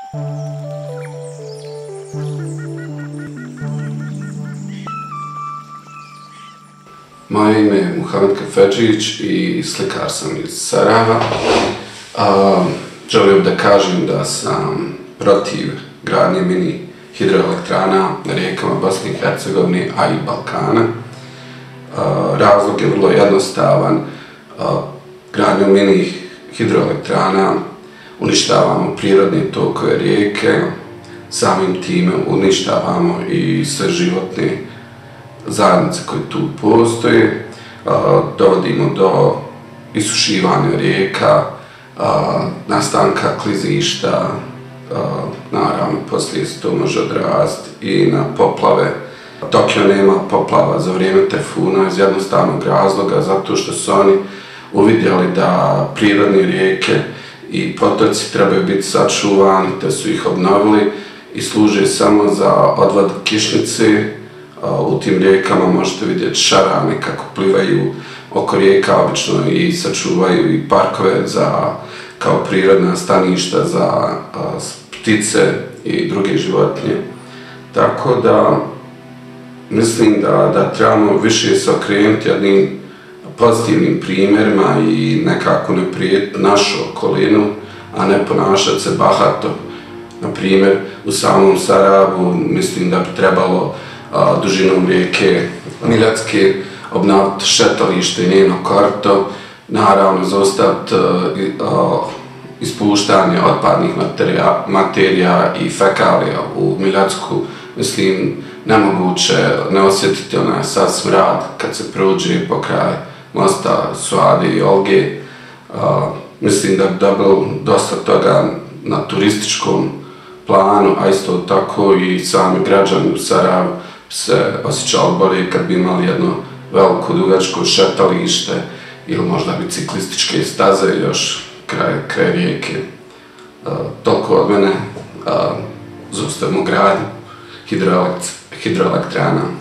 Moje ime je Kefedžić i slikar sam iz Sarajeva. Želio bih da kažem da sam protiv gradnje mini hidroelektrana na rijekama Bosne i Hercegovine, a i Balkana. Razlog je vrlo jednostavan. Gradnjom mini hidroelektrana uništavamo prirodne tokove rijeke, samim time uništavamo i sve životne zajednice koje tu postoje, dovodimo do isušivanja rijeka, nastanka klizišta, naravno poslije se to može odraziti i na poplave. Tokio nema poplava za vrijeme tajfuna iz jednostavnog razloga, zato što su oni uvidjeli da prirodne rijeke i potoci trebaju biti sačuvani, te su ih obnovili i služe samo za odvod kišnice. U tim rijekama možete vidjeti šarane kako plivaju oko rijeka obično i sačuvaju i parkove kao prirodna staništa za ptice i druge životinje. Tako da mislim da trebamo više se okrenuti jednim pozitivnim primjerima i nekako ne prijeti našu okolinu, a ne ponašati se bahato. Na primjer, u samom Sarajevu mislim da bi trebalo dužinom rijeke Miljacke obnoviti šetalište i njeno korito, naravno zaustaviti ispuštanje otpadnih materija i fekalija u Miljacku. Mislim, nemoguće ne osjetiti onaj sad smrad kad se prođe pokraj mosta Suade i Olge. Mislim da bi dobilo dosta toga na turističkom planu, a isto tako i sami građani u Sarajevu se osjećali bolje kad bi imali jedno veliko dugačko šetalište ili možda biciklističke staze još kraj rijeke. Toliko od mene, zaustavimo gradnju hidroelektrana.